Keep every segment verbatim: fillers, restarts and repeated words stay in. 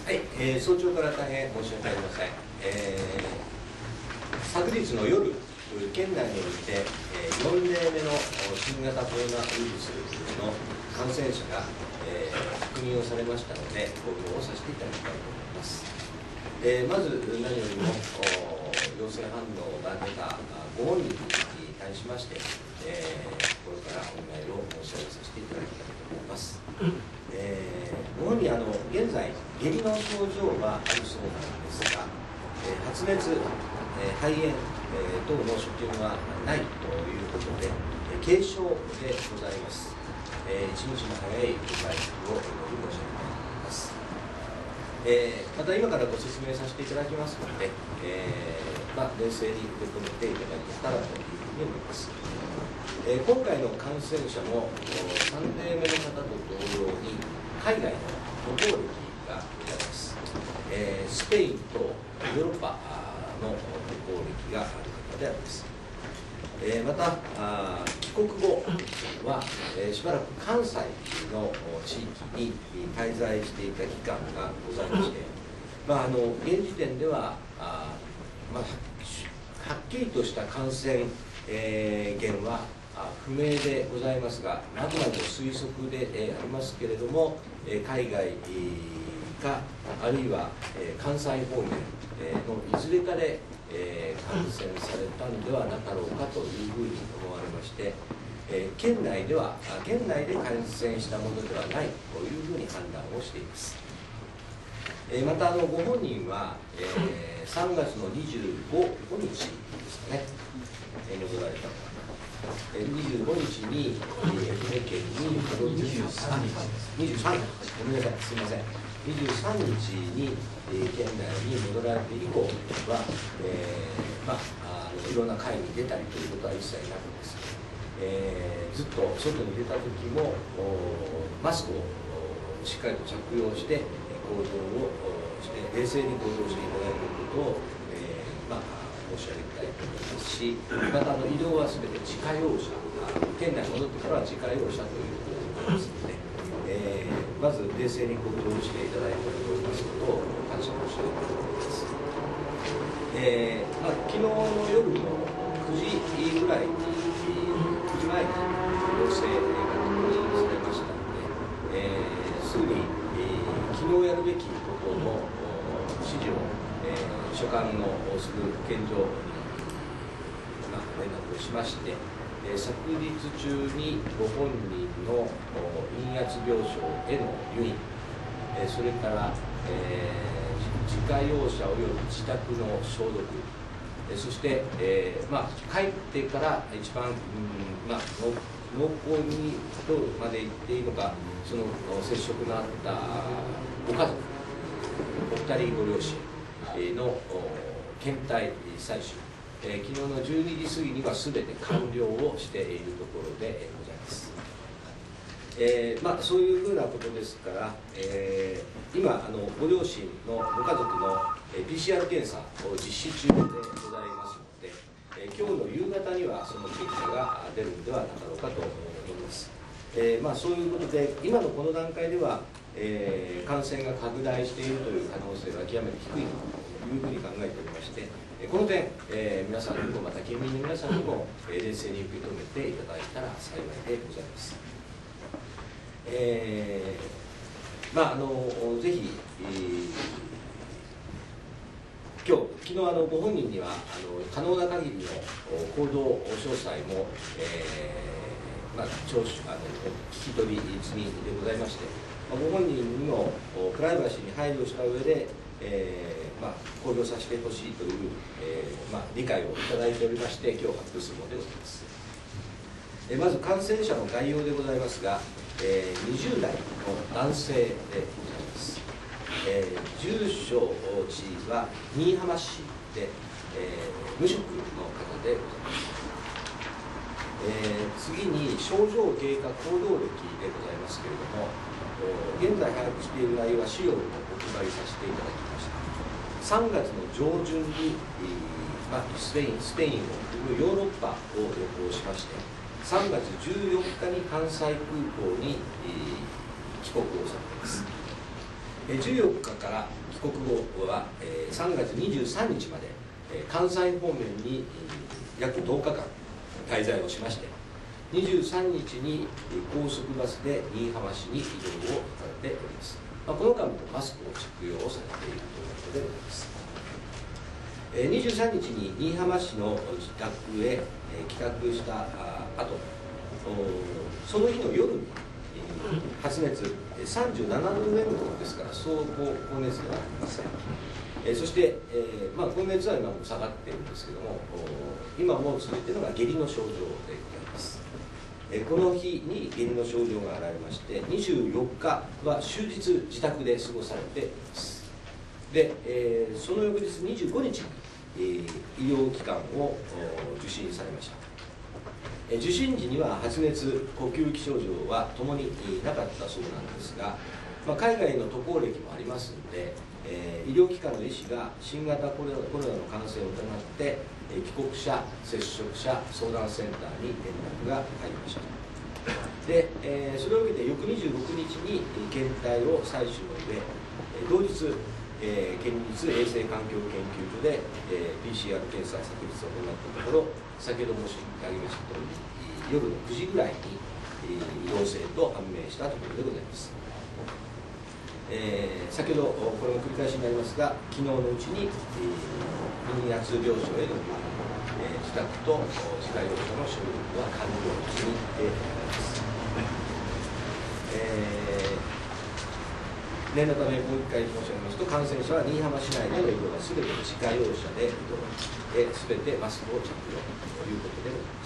はい、えー、早朝から大変申し訳ありません。えー、昨日の夜、県内において、えー、よんれいめの新型コロナウイルスの感染者が、えー、確認をされましたので、報告をさせていただきたいと思います。えー、まず何よりも陽性反応が出たごほんにんに対しまして、えー、これからお願いを申し上げさせていただきたいと思います。えー、ご本人あの現在下痢の症状はあるそうなんですが、えー、発熱、えー、肺炎、えー、等の所見はないということで、えー、軽症でございます。えー、一日も早いご回復をお祈り申し上げたいと思います。えー、また今からご説明させていただきますので、えーまあ、冷静に受け止めていただけたらというふうに思います。えー、今回の感染者もさんれいめの方と同様に海外の渡航歴がございます。えー、スペインとヨーロッパの渡航歴がある方であります。えー、またあ帰国後は、えー、しばらく関西の地域に滞在していた期間がございまして、まあ、あの現時点ではあ、まあ、はっきりとした感染、えー、源は不明でございますが、あくまでも推測で、えー、ありますけれども、えー、海外かあるいは、えー、関西方面、えー、のいずれかで、えー、感染されたのではなかろうかというふうに思われまして、えー、県内では県内で感染したものではないというふうに判断をしています。えー、またあのご本人は、えー、さんがつのにじゅうごにちですかね、えー、戻られたのは。にじゅうごにちに愛媛県に戻ってにじゅうさんにちにじゅうさんにちごめんなさいすみませんにじゅうさんにちに県内に戻られて以降は、えーまあ、あのいろんな会に出たりということは一切なくです、えー、ずっと外に出た時もマスクをしっかりと着用して行動をして冷静に行動していただいていることを、えーまあ申し上げたいと思いますし、またあの移動はすべて自家用車、県内に戻ってからは自家用車ということでございますので、えー、まず冷静に行動していただいておりますことを感謝申し上げたいと思います。えーまあ、昨日の夜のくじぐらいに、くじまえに陽性が確認されましたので、えー、すぐに、えー、昨日やるべきことの指示をえー、所管のする保健所に、まあ、連絡をしまして、えー、昨日中にご本人の陰圧病床への入院、えー、それから、えー、自家用車および自宅の消毒、えー、そして、えーまあ、帰ってから一番、うんまあ、濃厚にどうまで行っていいのか、その接触のあったご家族、お二人ご両親の検体採取、えー、昨日のじゅうにじ過ぎにはすべて完了をしているところでございます。えーまあ、そういうふうなことですから、えー、今あのご両親のご家族の ピーシーアール 検査を実施中でございますので、えー、今日の夕方にはその結果が出るのではなかろうかと思います。えーまあ、そういうことで今のこの段階では、えー、感染が拡大しているという可能性は極めて低いというふうに考えておりまして、この点、えー、皆さんにもまた県民の皆さんにも、えー、冷静に受け止めていただいたら幸いでございます。えー、まああのぜひ、えー、今日昨日あのご本人にはあの可能な限りの行動詳細も、えーまあ、聴取あの聞き取り済みでございまして、まあ、ご本人にもプライバシーに配慮した上で、えーまあ、公表させてほしいという、えーまあ、理解をいただいておりまして、今日発表するものでございます。えー、まず感染者の概要でございますが、えー、にじゅうだいの男性でございます。えー、住所地は新居浜市で、えー、無職の方でございます。えー、次に症状経過行動歴でございますけれども、現在把握している内容は資料をお配りさせていただきました。さんがつの上旬に、まあ、スペイン、スペインを含むヨーロッパを旅行しまして、さんがつじゅうよっかに関西空港に帰国をされています。 じゅうよっかから帰国後はさんがつにじゅうさんにちまで関西方面に約とおかかん滞在をしまして、にじゅうさんにちに高速バスで新居浜市に移動をされております。まあ、この間もマスクを着用をされているということでございます。にじゅうさんにちに新居浜市の自宅へ帰宅した後、その日の夜に発熱さんじゅうななどぜん後ですから、相当高熱ではありません。えー、そして、えーまあ、高熱は今も下がっているんですけども、今も続いているのが下痢の症状でございます。えー、この日に下痢の症状が現れまして、にじゅうよっかは終日自宅で過ごされています。で、えー、その翌日にじゅうごにちに、えー、医療機関を受診されました。受診時には発熱、呼吸器症状はともになかったそうなんですが、まあ、海外の渡航歴もありますので、えー、医療機関の医師が新型コロナの感染を疑って、えー、帰国者、接触者相談センターに連絡が入りました。で、えー、それを受けて翌にじゅうろくにちに検体を採取の上、えー、同日、えー、県立衛生環境研究所で、えー、ピーシーアール 検査昨日行ったところ、先ほど申し上げましたとおり、夜のくじぐらいに、えー、陽性と判明したところでございます。えー、先ほどこれも繰り返しになりますが、昨日のうちに、えー、陰圧病床への入院、えー、自宅と自家用車の処理は完了済みでございます。えー、念のためもう一回申し上げますと、感染者は新居浜市内での移動はすべて自家用車で移動ですべてマスクを着用ということでございます。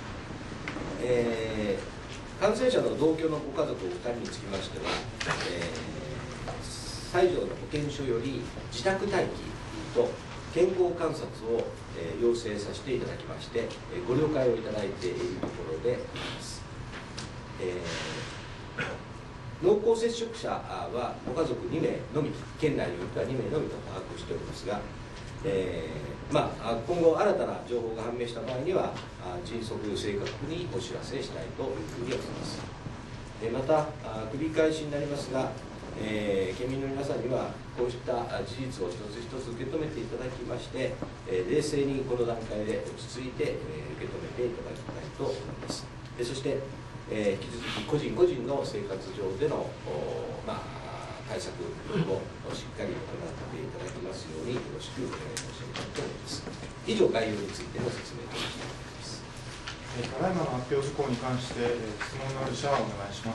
えー、感染者の同居のご家族おふたりにつきましては、えー西条の保健所より自宅待機と健康観察を、えー、要請させていただきまして、えー、ご了解をいただいているところであります。えー、濃厚接触者はご家族にめいのみ、県内においてはにめいのみと把握しておりますが、えーまあ、今後新たな情報が判明した場合には迅速正確にお知らせしたいというふうに思います。えー、また繰り返しになりますが、えー、県民の皆さんにはこうした事実を一つ一つ受け止めていただきまして、えー、冷静にこの段階で落ち着いて、えー、受け止めていただきたいと思います。でそして、えー、引き続き個人個人の生活上での、まあ、対策をしっかり行っていただきますようによろしくお願い申し上げたいと思います。以上、概要についての説明としたいと思います。 ただいまの発表事項に関して質問のある者はお願いします。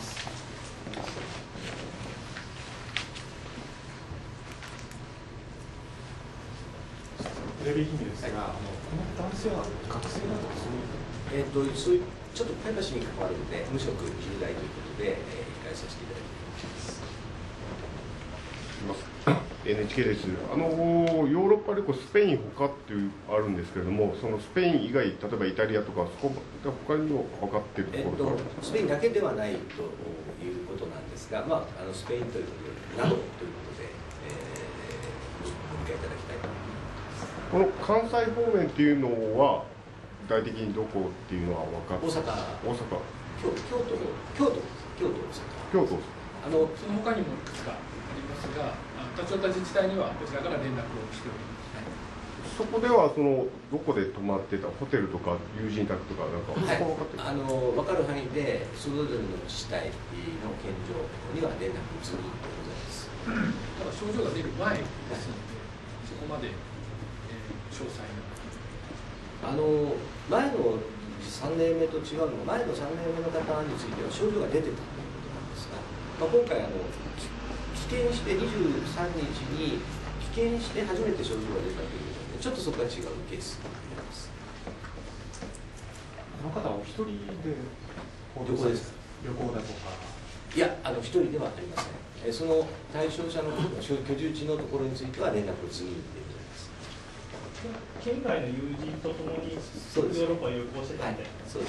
テレビ秘密ですが、はい、あのこの男性は学生などそういう、 えー、とそういうちょっとプライバシーに関わるので、無職じゅうだいということで、えー、控えさせていただきます。 エヌエイチケー です。あのヨーロッパ旅行、スペイン他っていうあるんですけれども、そのスペイン以外、例えばイタリアとか、そこ他にも分かっているところがあるんですか。 スペインだけではないということなんですが、まあ、あのスペインということで、などということで、えー、ご理解いただきたいと思います。 この関西方面っていうのは、具体的にどこっていうのは分かって大阪、 大阪京京都、京都、京都、 京都、 あのその他にもいくつかありますが、立ち寄った自治体にはこちらから連絡をしております。 そこではそのどこで泊まってたホテルとか友人宅とかなんか、 はい、分かってる、あの分かる範囲でそれぞれの自治体の現状には連絡済みでございます。 ただ症状が出る前ですので、そこまで、えー、詳細な。 あの前のさんねんめと違うのは、前のさんねんめの方については症状が出てたということなんですが、まあ、今回あの棄権してにじゅうさんにちに棄権して初めて症状が出たということで、ちょっとそこは違うケースになります。 この方はお一人でどこですか。 旅行だとか。 いや、あの一人ではありません。えその対象者の居住地のところについては連絡済みでございます。 県外の友人とともにヨーロッパを旅行してたんで、はい、 そうです。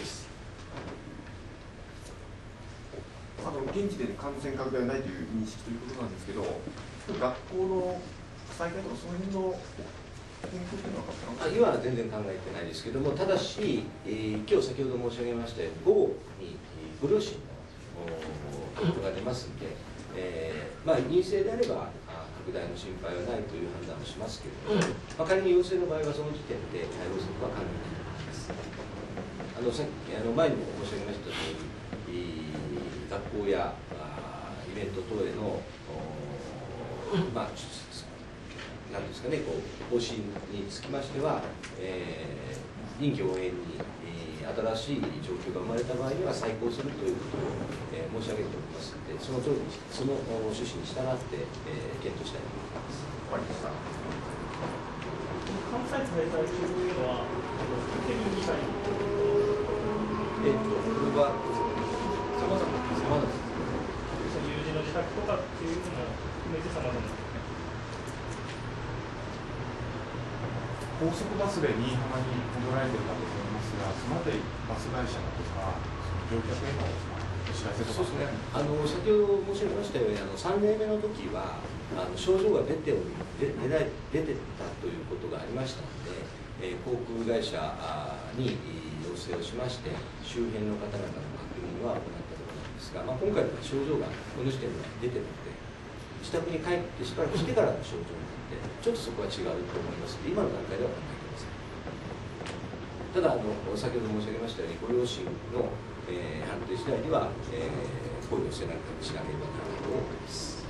あの現地で感染拡大がないという認識ということなんですけど、学校の再開とかその辺の研究というのは分かったのか。 今は全然考えてないですけども、ただし、えー、今日先ほど申し上げましたように、午後にご両親の結果が出ますので、 えーまあ、陰性であればあ拡大の心配はないという判断をしますけれども、まあ、仮に陽性の場合はその時点で対応することは可能になります。あのさっきあの前にも申し上げましたとおり、学校やあイベント等への、まあ、なんですかね、こう方針につきましては、えー、臨機応変に、えー、新しい状況が生まれた場合には再考するということを、えー、申し上げておりますので、その通りに、その趣旨に従って、えー、検討したいと思います。 関西開催中というのは、県民以外にえっと、これは、さまざまな、さまざまな、 友人の自宅とかっていうのも含めてさまざまな。 高速バスで新居浜に戻られているかと思いますが、そのあたりバス会社だとか乗客へのお知らせとか。 そうですね。あの先ほど申し上げましたように、あのさん例目の時はあの症状が出ており出出出てたということがありましたので、えー、航空会社に要請をしまして周辺の方々の確認は行ったところなんですが、まあ、今回の症状がこの時点では出てるので、自宅に帰ってしばらくしてからの症状になって、ちょっとそこは違うと思いますので、今の段階では考えていません。ただあの、先ほど申し上げましたように、ご両親の、えー、判定次第では、えー、こういう要請なんかにしなければならないと思います。